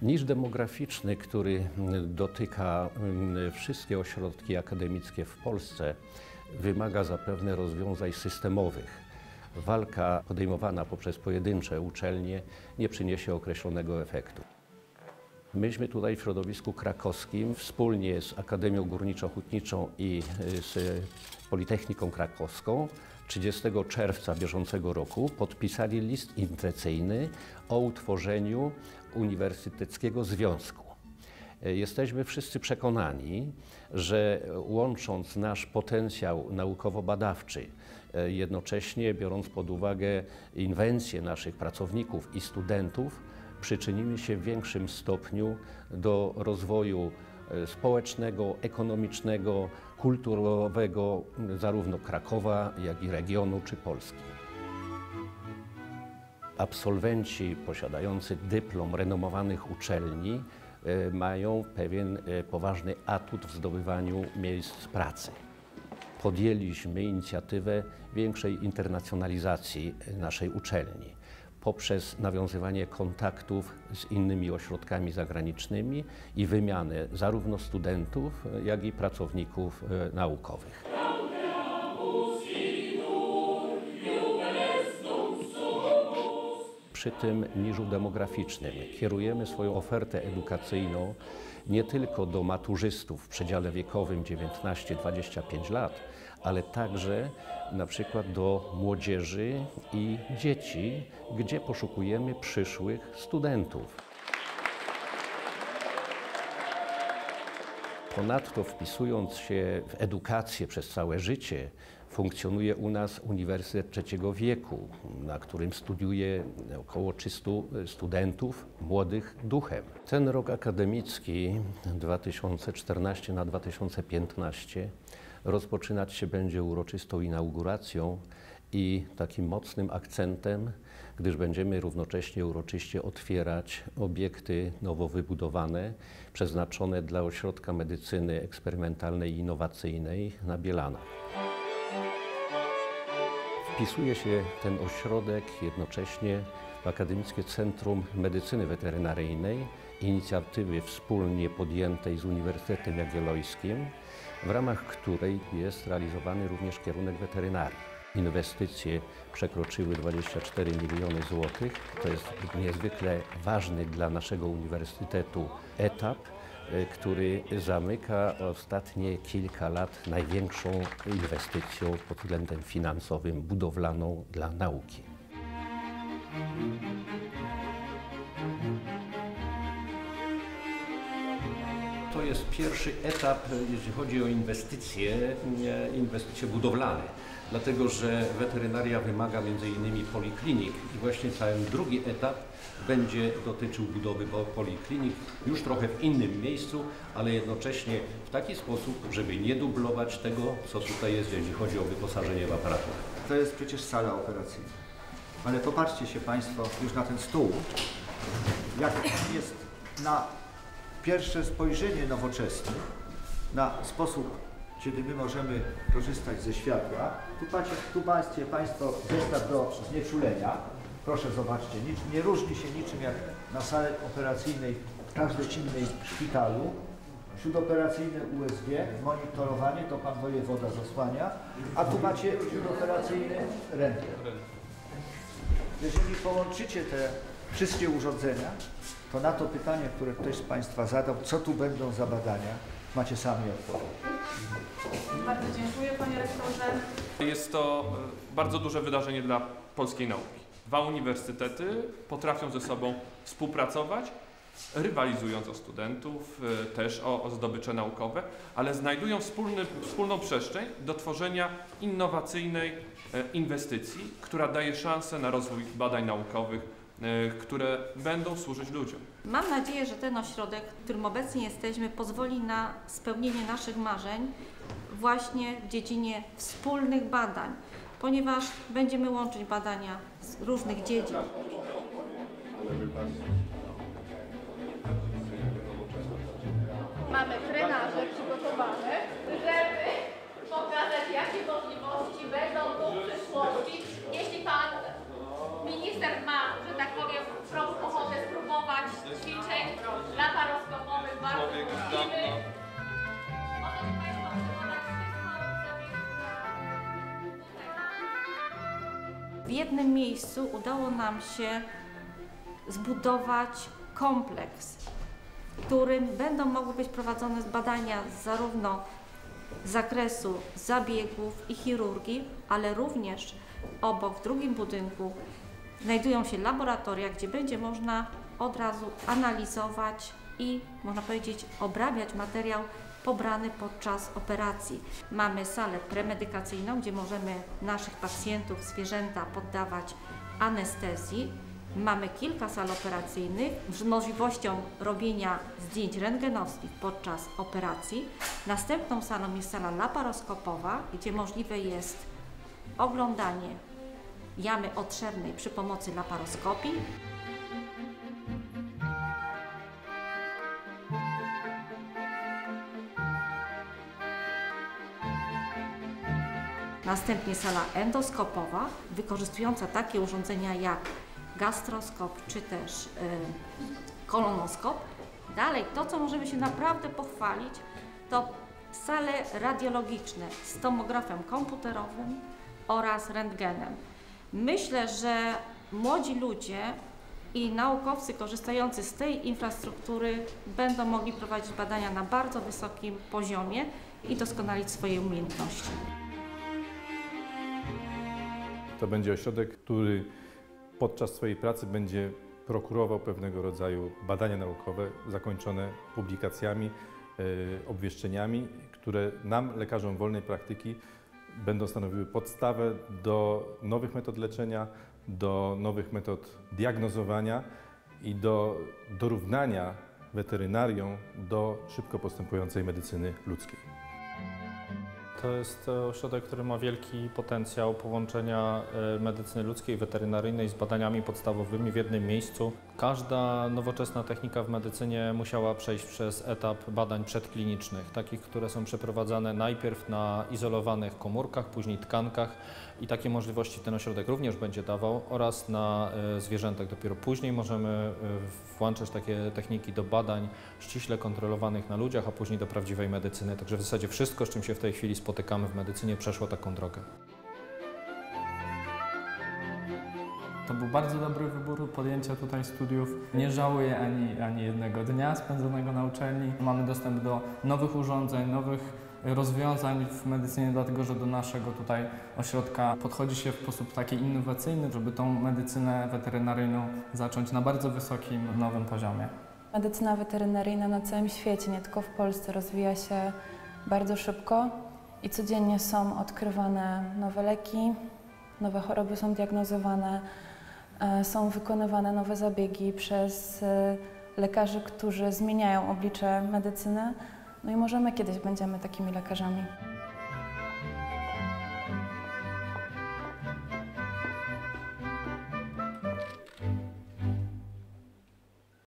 Niż demograficzny, który dotyka wszystkie ośrodki akademickie w Polsce, wymaga zapewne rozwiązań systemowych. Walka podejmowana poprzez pojedyncze uczelnie nie przyniesie określonego efektu. Myśmy tutaj w środowisku krakowskim wspólnie z Akademią Górniczo-Hutniczą i z Politechniką Krakowską 30 czerwca bieżącego roku podpisali list intencyjny o utworzeniu Uniwersyteckiego Związku. Jesteśmy wszyscy przekonani, że łącząc nasz potencjał naukowo-badawczy, jednocześnie biorąc pod uwagę inwencje naszych pracowników i studentów, przyczynimy się w większym stopniu do rozwoju społecznego, ekonomicznego, kulturowego zarówno Krakowa, jak i regionu czy Polski. Absolwenci posiadający dyplom renomowanych uczelni mają pewien poważny atut w zdobywaniu miejsc pracy. Podjęliśmy inicjatywę większej internacjonalizacji naszej uczelni poprzez nawiązywanie kontaktów z innymi ośrodkami zagranicznymi i wymianę zarówno studentów, jak i pracowników naukowych. Przy tym niżu demograficznym kierujemy swoją ofertę edukacyjną nie tylko do maturzystów w przedziale wiekowym 19-25 lat, ale także na przykład do młodzieży i dzieci, gdzie poszukujemy przyszłych studentów. Ponadto wpisując się w edukację przez całe życie, funkcjonuje u nas Uniwersytet Trzeciego Wieku, na którym studiuje około 300 studentów młodych duchem. Ten rok akademicki 2014 na 2015 rozpoczynać się będzie uroczystą inauguracją i takim mocnym akcentem, gdyż będziemy równocześnie uroczyście otwierać obiekty nowo wybudowane, przeznaczone dla Ośrodka Medycyny Eksperymentalnej i Innowacyjnej na Bielanach. Wpisuje się ten ośrodek jednocześnie w Akademickie Centrum Medycyny Weterynaryjnej, inicjatywy wspólnie podjętej z Uniwersytetem Jagiellońskim, w ramach której jest realizowany również kierunek weterynarii. Inwestycje przekroczyły 24 miliony złotych. To jest niezwykle ważny dla naszego uniwersytetu etap, który zamyka ostatnie kilka lat największą inwestycją pod względem finansowym, budowlaną dla nauki. To jest pierwszy etap, jeśli chodzi o inwestycje budowlane, dlatego że weterynaria wymaga m.in. poliklinik i właśnie ten drugi etap będzie dotyczył budowy poliklinik już trochę w innym miejscu, ale jednocześnie w taki sposób, żeby nie dublować tego, co tutaj jest, jeśli chodzi o wyposażenie w aparaturę. To jest przecież sala operacyjna, ale popatrzcie się Państwo już na ten stół, jak jest na pierwsze spojrzenie nowoczesny, na sposób, kiedy my możemy korzystać ze światła. Tu macie Państwo zestaw do znieczulenia. Proszę zobaczcie, nie różni się niczym jak na sali operacyjnej w każdej innej szpitalu. Śródoperacyjne USG, monitorowanie, to Pan wojewoda zasłania, a tu macie śródoperacyjny rentgen. Jeżeli połączycie te wszystkie urządzenia, to na to pytanie, które ktoś z Państwa zadał, co tu będą za badania, macie sami odpowiedź. Bardzo dziękuję, Panie Rektorze. Jest to bardzo duże wydarzenie dla polskiej nauki. Dwa uniwersytety potrafią ze sobą współpracować, rywalizując o studentów, też o zdobycze naukowe, ale znajdują wspólną przestrzeń do tworzenia innowacyjnej inwestycji, która daje szansę na rozwój badań naukowych, które będą służyć ludziom. Mam nadzieję, że ten ośrodek, w którym obecnie jesteśmy, pozwoli na spełnienie naszych marzeń właśnie w dziedzinie wspólnych badań, ponieważ będziemy łączyć badania z różnych dziedzin. Mamy trenaże przygotowane, żeby pokazać, jakie możliwości będą tu w przyszłości. Jeśli Pan Minister ma, że tak powiem, ochotę spróbować ćwiczeń, jednym miejscu udało nam się zbudować kompleks, w którym będą mogły być prowadzone badania zarówno z zakresu zabiegów i chirurgii, ale również obok, w drugim budynku, znajdują się laboratoria, gdzie będzie można od razu analizować i, można powiedzieć, obrabiać materiał pobrany podczas operacji. Mamy salę premedykacyjną, gdzie możemy naszych pacjentów, zwierzęta poddawać anestezji. Mamy kilka sal operacyjnych z możliwością robienia zdjęć rentgenowskich podczas operacji. Następną salą jest sala laparoskopowa, gdzie możliwe jest oglądanie jamy obszernej przy pomocy laparoskopii. Następnie sala endoskopowa, wykorzystująca takie urządzenia jak gastroskop czy też kolonoskop. Dalej, to co możemy się naprawdę pochwalić, to sale radiologiczne z tomografem komputerowym oraz rentgenem. Myślę, że młodzi ludzie i naukowcy korzystający z tej infrastruktury będą mogli prowadzić badania na bardzo wysokim poziomie i doskonalić swoje umiejętności. To będzie ośrodek, który podczas swojej pracy będzie prokurował pewnego rodzaju badania naukowe zakończone publikacjami, obwieszczeniami, które nam, lekarzom wolnej praktyki, będą stanowiły podstawę do nowych metod leczenia, do nowych metod diagnozowania i do dorównania weterynarią do szybko postępującej medycyny ludzkiej. To jest ośrodek, który ma wielki potencjał połączenia medycyny ludzkiej i weterynaryjnej z badaniami podstawowymi w jednym miejscu. Każda nowoczesna technika w medycynie musiała przejść przez etap badań przedklinicznych, takich, które są przeprowadzane najpierw na izolowanych komórkach, później tkankach i takie możliwości ten ośrodek również będzie dawał oraz na zwierzętach. Dopiero później możemy włączać takie techniki do badań ściśle kontrolowanych na ludziach, a później do prawdziwej medycyny. Także w zasadzie wszystko, z czym się w tej chwili spotykamy w medycynie, przeszło taką drogę. To był bardzo dobry wybór podjęcia tutaj studiów. Nie żałuję ani jednego dnia spędzonego na uczelni. Mamy dostęp do nowych urządzeń, nowych rozwiązań w medycynie, dlatego że do naszego tutaj ośrodka podchodzi się w sposób taki innowacyjny, żeby tą medycynę weterynaryjną zacząć na bardzo wysokim, nowym poziomie. Medycyna weterynaryjna na całym świecie, nie tylko w Polsce, rozwija się bardzo szybko i codziennie są odkrywane nowe leki, nowe choroby są diagnozowane, są wykonywane nowe zabiegi przez lekarzy, którzy zmieniają oblicze medycyny. No i może my kiedyś będziemy takimi lekarzami.